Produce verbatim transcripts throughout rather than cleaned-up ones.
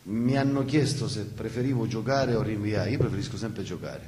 mi hanno chiesto se preferivo giocare o rinviare. Io preferisco sempre giocare.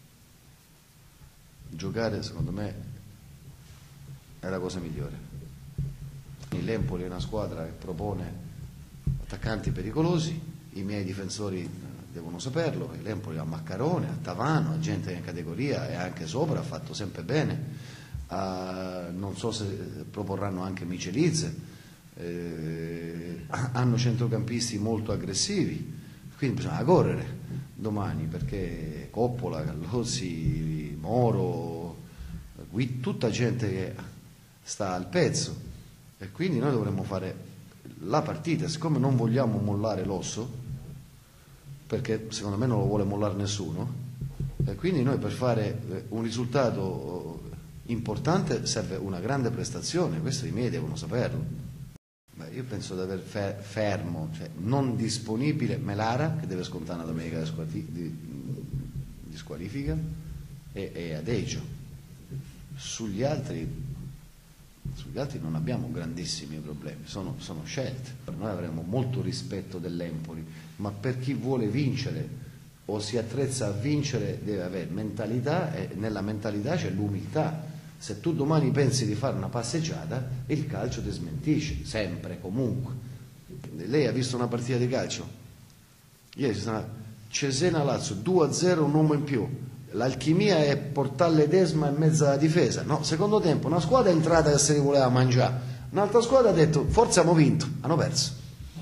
Giocare secondo me è la cosa migliore. L'Empoli è una squadra che propone attaccanti pericolosi, i miei difensori devono saperlo, che l'Empoli ha Maccarone, ha Tavano, ha gente in categoria e anche sopra ha fatto sempre bene. Uh, non so se proporranno anche Michelizze. Eh, hanno centrocampisti molto aggressivi, quindi bisogna correre domani, perché Coppola, Gallozzi, Moro, qui tutta gente che sta al pezzo, e quindi noi dovremmo fare la partita. Siccome non vogliamo mollare l'osso, perché secondo me non lo vuole mollare nessuno, e quindi noi per fare un risultato importante serve una grande prestazione, questo i miei devono saperlo. Beh, io penso di aver fermo, cioè non disponibile, Melara, che deve scontare una domenica di, di, di squalifica, e, e Adeggio. Sugli altri, sugli altri non abbiamo grandissimi problemi, sono, sono scelte. Noi avremo molto rispetto dell'Empoli, ma per chi vuole vincere o si attrezza a vincere deve avere mentalità, e nella mentalità c'è l'umiltà. Se tu domani pensi di fare una passeggiata, il calcio ti smentisce, sempre, comunque. Lei ha visto una partita di calcio? Ieri sono Cesena-Lazio, due a zero, un uomo in più. L'alchimia è portare l'Edesma in mezzo alla difesa. No, secondo tempo, una squadra è entrata che se li voleva mangiare, un'altra squadra ha detto, forse abbiamo vinto, hanno perso.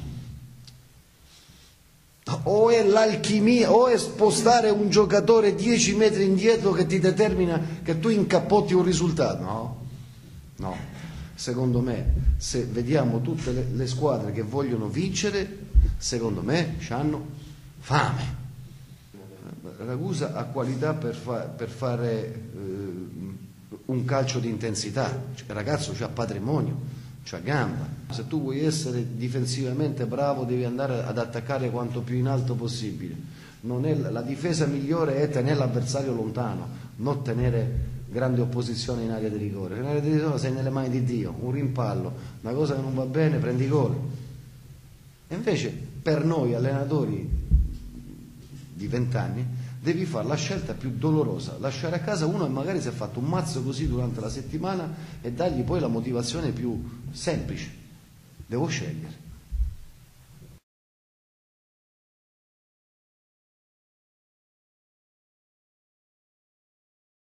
O è l'alchimia, o è spostare un giocatore dieci metri indietro che ti determina che tu incappotti un risultato. No, no. Secondo me, se vediamo tutte le, le squadre che vogliono vincere, secondo me hanno fame. Ragusa ha qualità per, fa, per fare eh, un calcio di intensità. Cioè, il ragazzo c'ha patrimonio, c'ha gamba. Se tu vuoi essere difensivamente bravo devi andare ad attaccare quanto più in alto possibile. Non è, la difesa migliore è tenere l'avversario lontano, non tenere grande opposizione in area di rigore. In area di rigore sei nelle mani di Dio, un rimpallo, una cosa che non va bene, prendi gol. E invece per noi allenatori di vent'anni devi fare la scelta più dolorosa, lasciare a casa uno che magari si è fatto un mazzo così durante la settimana e dargli poi la motivazione più semplice. Devo scegliere.